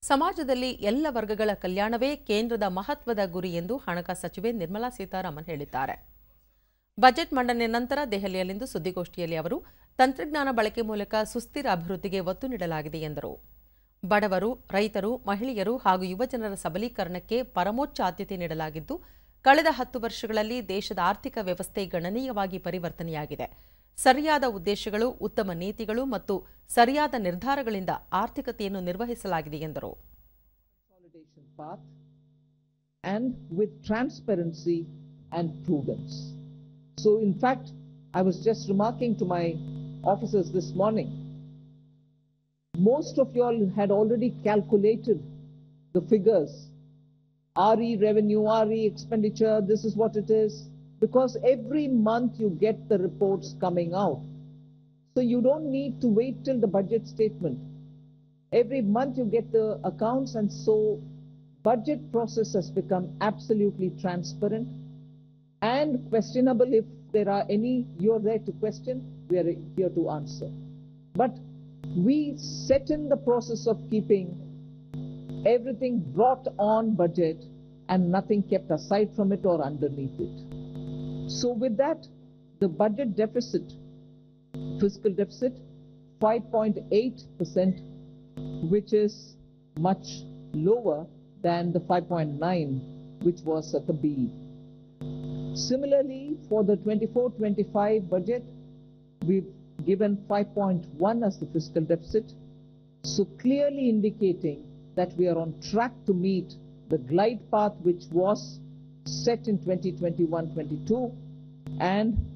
ಸಮಾಜದಲ್ಲಿ ಎಲ್ಲ ವರ್ಗಗಳ ಕಲ್ಯಾಣವೇ ಕೇಂದ್ರದ ಮಹತ್ವದ ಗುರಿ ಎಂದು ಹಣಕಾಸು ಸಚಿವೆ ನಿರ್ಮಲಾ ಸೀತಾರಾಮನ್ ಹೇಳಿದ್ದಾರೆ. ಬಜೆಟ್ ಮಂಡನೆ ನಂತರ ದೆಹಲಿಯಲ್ಲಿಂದು ಸುದ್ದಿಗೋಷ್ಠಿಯಲ್ಲಿ ಅವರು ತಂತ್ರಜ್ಞಾನ ಬಳಕೆ ಮೂಲಕ ಸುಸ್ಥಿರ ಅಭಿವೃದ್ಧಿಗೆ ಒತ್ತು ನೀಡಲಾಗಿದೆ ಎಂದರು. ಬಡವರು, ರೈತರು, ಮಹಿಳೆಯರು ಹಾಗೂ ಯುವಜನರ ಸಬಲೀಕರಣಕ್ಕೆ ಪರಮೋಚ್ಚ ಆದ್ಯತೆ ನೀಡಲಾಗಿದ್ದು, ಕಳೆದ 10 ವರ್ಷಗಳಲ್ಲಿ ದೇಶದ ಆರ್ಥಿಕ ವ್ಯವಸ್ಥೆ ಗಣನೀಯವಾಗಿ ಪರಿವರ್ತನೆಯಾಗಿದೆ. ಸರಿಯಾದ ಉದ್ದೇಶಗಳು, ಉತ್ತಮ ನೀತಿಗಳು ಮತ್ತು ಸರಿಯಾದ ನಿರ್ಧಾರಗಳಿಂದ ಆರ್ಥಿಕತೆಯನ್ನು ನಿರ್ವಹಿಸಲಾಗಿದೆ ಎಂದರು. And with transparency and prudence. So in fact, I was just remarking to my officers this morning, most of you all had already calculated the figures, RE revenue, RE expenditure, this is what it is, because every month you get the reports coming out. So you don't need to wait till the budget statement. Every month you get the accounts, and so budget process has become absolutely transparent and questionable. If there are any, you're there to question, we are here to answer. But we set in the process of keeping everything brought on budget and nothing kept aside from it or underneath it. So with that, the budget deficit, fiscal deficit, 5.8%, which is much lower than the 5.9 which was at the BE. Similarly, for the 24-25 budget, we've given 5.1 as the fiscal deficit, so clearly indicating that we are on track to meet the glide path which was set in 2021-22 and